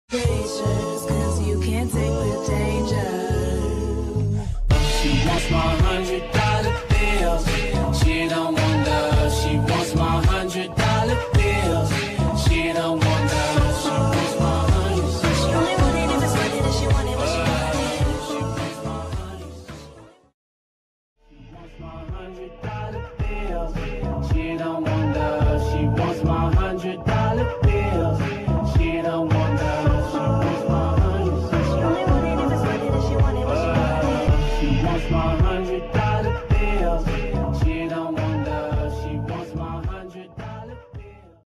Gracious, 'cause you can't take the danger. She wants my $100 bills. She don't want love. She wants my $100 bills. She don't want love. She wants my $100. She only wanted if it's worth it, and she wanted what she wanted. She wants my $100.